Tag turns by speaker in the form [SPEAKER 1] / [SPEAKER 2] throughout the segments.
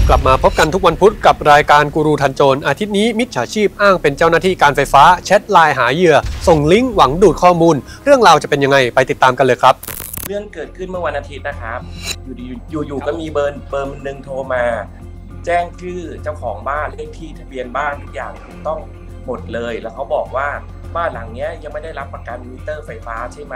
[SPEAKER 1] กลับมาพบกันทุกวันพุธกับรายการกูรูทันโจรอาทิตย์นี้มิจฉาชีพอ้างเป็นเจ้าหน้าที่การไฟฟ้าแชทไลน์หาเหยื่อส่งลิงก์หวังดูดข้อมูลเรื่องราวจะเป็นยังไงไปติดตามกันเลยครับ
[SPEAKER 2] เรื่องเกิดขึ้นเมื่อวันอาทิตย์นะครับอยู่ก็มีเบอร์หนึ่งโทรมาแจ้งชื่อเจ้าของบ้านเลขที่ทะเบียนบ้านทุกอย่างถูกต้องหมดเลยแล้วเขาบอกว่าบ้านหลังนี้ยังไม่ได้รับประกันมิเตอร์ไฟฟ้าใช่ไหม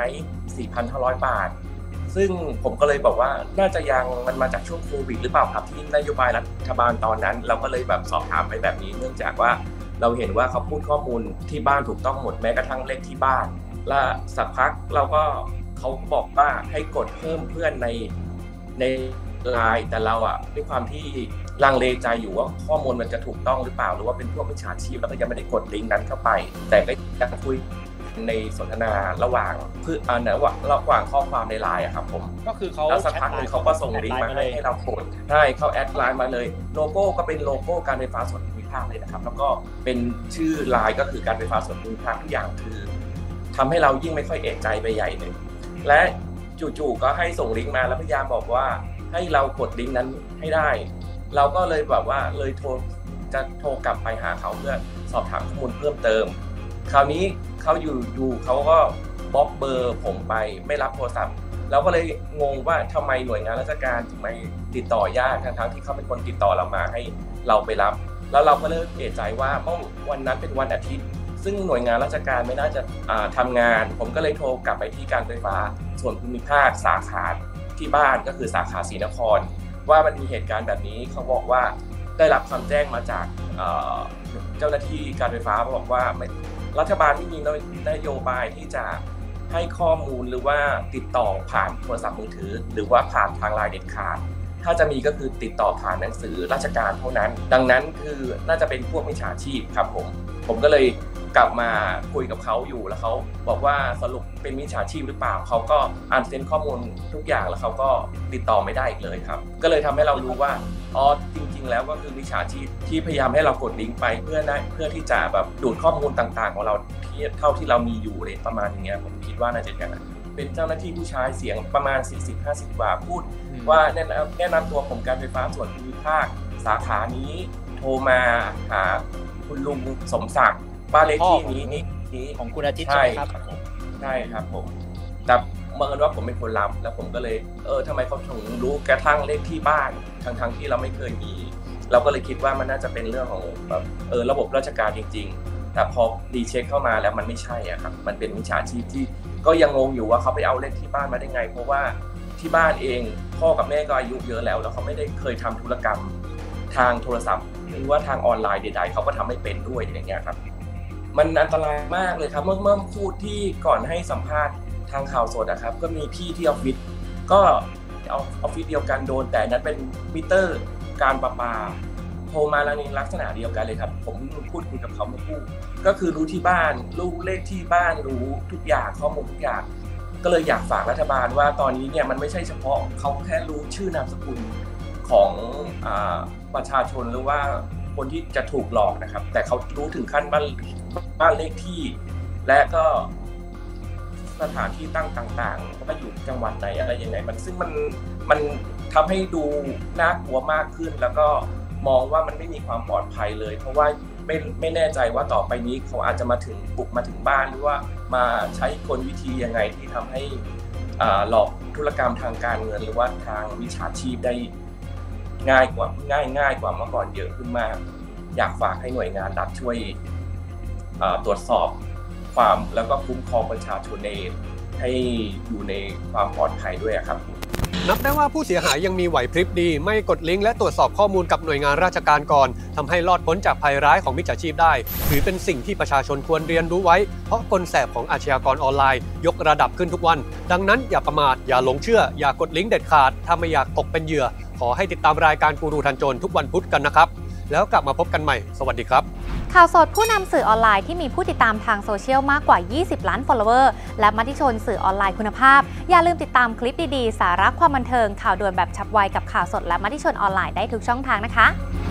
[SPEAKER 2] 4,500 บาทซึ่งผมก็เลยบอกว่าน่าจะยังมันมาจากช่วงโควิดหรือเปล่าครับที่นโยบายรัฐบาลตอนนั้นเราก็เลยแบบสอบถามไปแบบนี้เนื่องจากว่าเราเห็นว่าเขาพูดข้อมูลที่บ้านถูกต้องหมดแม้กระทั่งเลขที่บ้านและสักพักเขาบอกว่าให้กดเพิ่มเพื่อนในไลน์แต่เราด้วยความที่ลังเลใจอยู่ว่าข้อมูลมันจะถูกต้องหรือเปล่าหรือว่าเป็นพวกมิจฉาชีพแล้วก็ยังไม่ได้กดลิงก์นั้นเข้าไปแต่ก็ยังคุยในสนทนาระหว่างข้อความในไลน์ครับผม
[SPEAKER 3] ก็คือเขา
[SPEAKER 2] แล้วสักพักนึงเขาก็ส่งลิงก์มาให้เรากดใช่เขาแอดไลน์มาเลยโลโก้ก็เป็นโลโก้การไฟฟ้าส่วนภูมิภาคเลยนะครับแล้วก็เป็นชื่อไลน์ก็คือการไฟฟ้าส่วนภูมิภาคทุกอย่างคือทำให้เรายิ่งไม่ค่อยเอะใจไปใหญ่เลยและจู่ๆก็ให้ส่งลิงก์มาแล้วพยายามบอกว่าให้เรากดลิงก์นั้นให้ได้เราก็เลยแบบว่าเลยโทรกลับไปหาเขาเพื่อสอบถามข้อมูลเพิ่มเติมคราวนี้เขาอยู่เขาก็บล็อกเบอร์ผมไปไม่รับโทรศัพท์เราก็เลยงงว่าทำไมหน่วยงานราชการถึงไม่ติดต่อยากทั้งที่เขาเป็นคนติดต่อเรามาให้เราไปรับแล้วเราก็เริ่มเอะใจว่าเมื่อวันนั้นเป็นวันอาทิตย์ซึ่งหน่วยงานราชการไม่น่าจะทำงานผมก็เลยโทรกลับไปที่การไฟฟ้าส่วนภูมิภาคสาขาที่บ้านก็คือสาขาศรีนครว่ามันมีเหตุการณ์แบบนี้เขาบอกว่าได้รับคำแจ้งมาจากเจ้าหน้าที่การไฟฟ้าบอกว่ารัฐบาลไม่มีนโยบายที่จะให้ข้อมูลหรือว่าติดต่อผ่านโทรศัพท์มือถือหรือว่าผ่านทางไลน์เด็ดขาดถ้าจะมีก็คือติดต่อผ่านหนังสือราชการเท่านั้นดังนั้นคือน่าจะเป็นพวกมิจฉาชีพครับผมก็เลยกลับมาคุยกับเขาอยู่แล้วเขาบอกว่าสรุปเป็นมิจฉาชีพหรือเปล่าเขาก็อ่านเซ็นข้อมูลทุกอย่างแล้วเขาก็ติดต่อไม่ได้อีกเลยครับก็เลยทำให้เรารู้ว่าจริงๆแล้วก็คือมิจฉาชีพที่พยายามให้เรากดลิงก์ไปเพื่อที่จะแบบดูดข้อมูลต่างๆของเราเท่าที่เรามีอยู่เลยประมาณอย่างเงี้ยผมคิดว่าน่าจะอย่างนั้นเป็นเจ้าหน้าที่ผู้ชายเสียงประมาณ 40-50 กว่าพูดว่าแนะนำตัวผมการไฟฟ้าส่วนภูมิภาคสาขานี้โทรมาหาคุณลุงสมศักดิ์บ้านเลขที่นี้
[SPEAKER 3] ของคุณอาทิตย์ใช่ไหมครับ
[SPEAKER 2] ใช่ครับผมแต่เมื่อว่าผมเป็นคนรับแล้วผมก็เลยทำไมเขาถึงรู้กระทั่งเลขที่บ้านทั้งที่เราไม่เคยมีเราก็เลยคิดว่ามันน่าจะเป็นเรื่องของแบบระบบราชการจริงๆแต่พอรีเช็คเข้ามาแล้วมันไม่ใช่ครับมันเป็นมิจฉาชีพที่ก็ยังงงอยู่ว่าเขาไปเอาเลขที่บ้านมาได้ไงเพราะว่าที่บ้านเองพ่อกับแม่ก็อายุเยอะแล้วเขาไม่ได้เคยทำธุรกรรมทางโทรศัพท์หรือว่าทางออนไลน์ใดๆเขาก็ทำไม่เป็นด้วยอย่างเงี้ยครับมันอันตรายมากเลยครับเมื่อพูดที่ก่อนให้สัมภาษณ์ทางข่าวสดนะครับก็มีพี่ที่ออฟฟิศก็ออฟฟิศเดียวกันโดนแต่นั้นเป็นมิเตอร์การประปาโทรมาแล้วในลักษณะเดียวกันเลยครับผมพูดคุยกับเขาเมื่อพูดก็คือรู้ที่บ้านรู้เลขที่บ้านรู้ทุกอย่างข้อมูลทุกอย่างก็เลยอยากฝากรัฐบาลว่าตอนนี้เนี่ยมันไม่ใช่เฉพาะเขาแค่รู้ชื่อนามสกุลของประชาชนหรือว่าคนที่จะถูกหลอกนะครับแต่เขารู้ถึงขั้นบ้านเลขที่และก็สถานที่ตั้งต่างๆว่าอยู่จังหวัดไหนอะไรยังไงซึ่งมันทำให้ดูน่ากลัวมากขึ้นแล้วก็มองว่ามันไม่มีความปลอดภัยเลยเพราะว่าไม่แน่ใจว่าต่อไปนี้เขาอาจจะบุกมาถึงบ้านหรือว่ามาใช้กลวิธียังไงที่ทำให้หลอกธุรกรรมทางการเงินหรือว่าทางมิจฉาชีพได้ง่ายกว่าเมื่อก่อนเยอะขึ้นมากอยากฝากให้หน่วยงานรัฐช่วยตรวจสอบความแล้วก็คุ้มครองประชาชนให้อยู่ในความปลอดภัยด้วยครับ
[SPEAKER 1] นับได้ว่าผู้เสียหายยังมีไหวพริบดีไม่กดลิงก์และตรวจสอบข้อมูลกับหน่วยงานราชการก่อนทำให้รอดพ้นจากภัยร้ายของมิจฉาชีพได้ถือเป็นสิ่งที่ประชาชนควรเรียนรู้ไว้เพราะกลแสบของอาชญากรออนไลน์ยกระดับขึ้นทุกวันดังนั้นอย่าประมาทอย่าหลงเชื่ออย่ากดลิงก์เด็ดขาดถ้าไม่อยากตกเป็นเหยื่อขอให้ติดตามรายการกูรูทันโจรทุกวันพุธกันนะครับแล้วกลับมาพบกันใหม่สวัสดีครับ
[SPEAKER 4] ข่าวสดผู้นำสื่อออนไลน์ที่มีผู้ติดตามทางโซเชียลมากกว่า 20 ล้าน follower และมติชนสื่อออนไลน์คุณภาพอย่าลืมติดตามคลิปดีๆสาระความบันเทิงข่าวด่วนแบบฉับไวกับข่าวสดและมติชนออนไลน์ได้ทุกช่องทางนะคะ